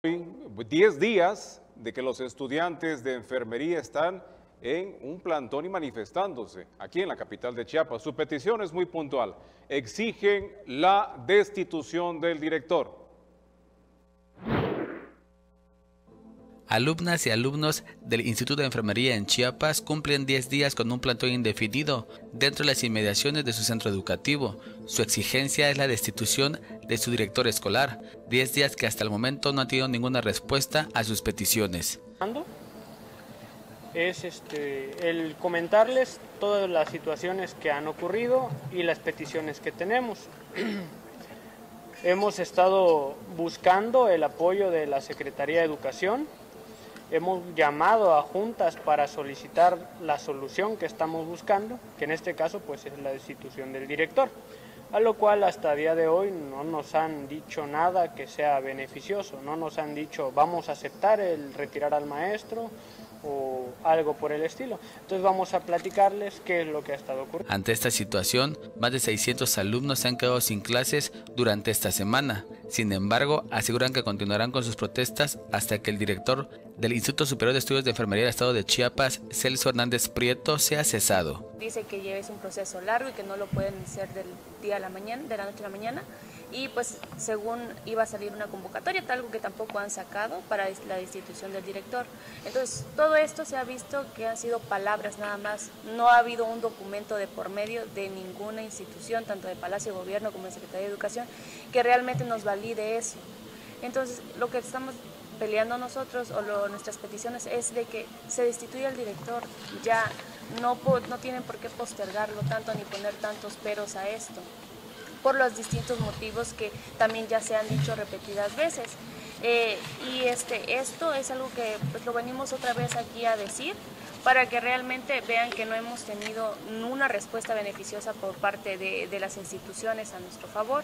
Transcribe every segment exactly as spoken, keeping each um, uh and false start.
diez días de que los estudiantes de enfermería están en un plantón y manifestándose aquí en la capital de Chiapas. Su petición es muy puntual. Exigen la destitución del director. Alumnas y alumnos del Instituto de Enfermería en Chiapas cumplen diez días con un plantón indefinido dentro de las inmediaciones de su centro educativo. Su exigencia es la destitución de su director escolar, diez días que hasta el momento no han tenido ninguna respuesta a sus peticiones. Es este, el comentarles todas las situaciones que han ocurrido y las peticiones que tenemos. Hemos estado buscando el apoyo de la Secretaría de Educación. Hemos llamado a juntas para solicitar la solución que estamos buscando, que en este caso pues es la destitución del director, a lo cual hasta el día de hoy no nos han dicho nada que sea beneficioso, no nos han dicho vamos a aceptar el retirar al maestro o algo por el estilo. Entonces vamos a platicarles qué es lo que ha estado ocurriendo. Ante esta situación, más de seiscientos alumnos se han quedado sin clases durante esta semana. Sin embargo, aseguran que continuarán con sus protestas hasta que el director del Instituto Superior de Estudios de Enfermería del Estado de Chiapas, Celso Hernández Prieto, sea cesado. Dice que ya es un proceso largo y que no lo pueden hacer del día a la mañana, de la noche a la mañana. Y pues según iba a salir una convocatoria, algo que tampoco han sacado para la destitución del director. Entonces todo esto se ha visto que han sido palabras nada más, no ha habido un documento de por medio de ninguna institución, tanto de Palacio de Gobierno como de Secretaría de Educación, que realmente nos valide eso. Entonces lo que estamos peleando nosotros o lo, nuestras peticiones es de que se destituya al director, ya no, no tienen por qué postergarlo tanto ni poner tantos peros a esto, por los distintos motivos que también ya se han dicho repetidas veces. Eh, y este, esto es algo que pues, lo venimos otra vez aquí a decir para que realmente vean que no hemos tenido una respuesta beneficiosa por parte de, de las instituciones a nuestro favor.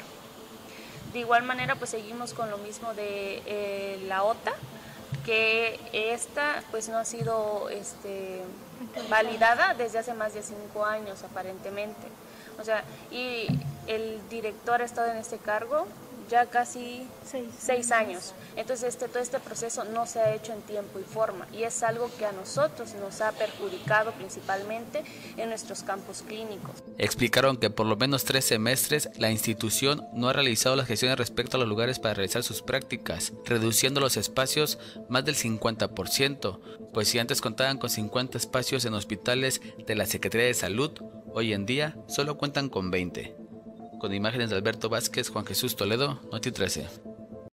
De igual manera, pues seguimos con lo mismo de eh, la O T A, que esta pues no ha sido este, validada desde hace más de cinco años aparentemente. O sea, y el director ha estado en este cargo ya casi seis, seis años. Entonces este, todo este proceso no se ha hecho en tiempo y forma y es algo que a nosotros nos ha perjudicado principalmente en nuestros campos clínicos. Explicaron que por lo menos tres semestres la institución no ha realizado las gestiones respecto a los lugares para realizar sus prácticas, reduciendo los espacios más del cincuenta por ciento, pues si antes contaban con cincuenta espacios en hospitales de la Secretaría de Salud, hoy en día solo cuentan con veinte. Con imágenes de Alberto Vázquez, Juan Jesús Toledo, Noti trece.